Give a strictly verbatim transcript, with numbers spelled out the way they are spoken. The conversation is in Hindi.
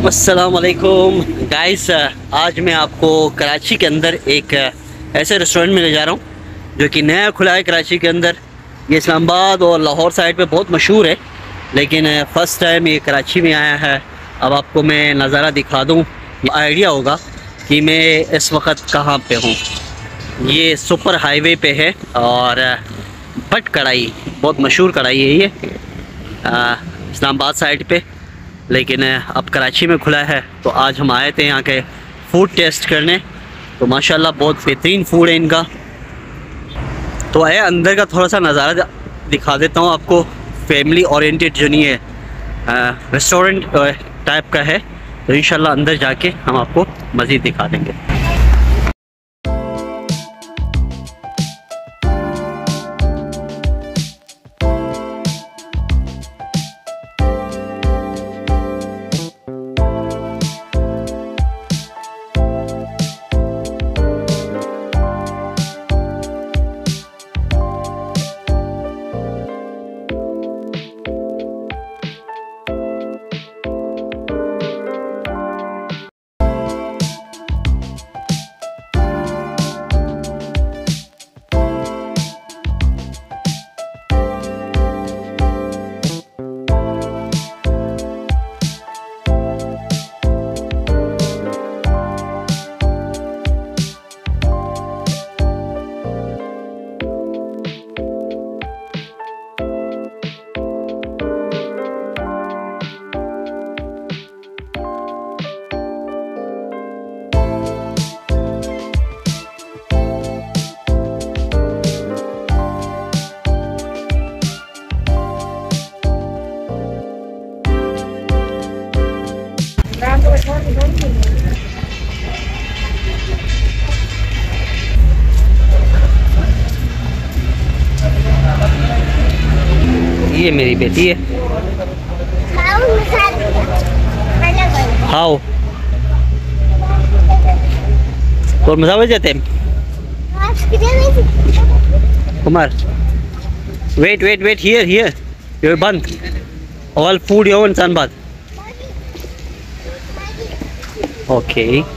अस्सलामुअलैकुम गाइस, आज मैं आपको कराची के अंदर एक ऐसे रेस्टोरेंट में ले जा रहा हूँ जो कि नया खुला है कराची के अंदर। ये इस्लामाबाद और लाहौर साइड पे बहुत मशहूर है, लेकिन फ़र्स्ट टाइम ये कराची में आया है। अब आपको मैं नज़ारा दिखा दूँ, आइडिया होगा कि मैं इस वक्त कहाँ पे हूँ। ये सुपर हाईवे पे है और भट कढ़ाई बहुत मशहूर कढ़ाई है ये इस्लामाबाद साइड पे, लेकिन अब कराची में खुला है। तो आज हम आए थे यहाँ के फ़ूड टेस्ट करने। तो माशाल्लाह बहुत बेहतरीन फूड है इनका। तो आए अंदर का थोड़ा सा नज़ारा दिखा देता हूँ आपको। फैमिली ओरिएंटेड जो नहीं है, रेस्टोरेंट टाइप का है। तो इंशाल्लाह अंदर जाके हम आपको मज़ीद दिखा देंगे। ये मेरी बेटी है। हाउ और मजा जाते हैं Kumar. Wait wait wait here here your band all food your इंसान बात। ओके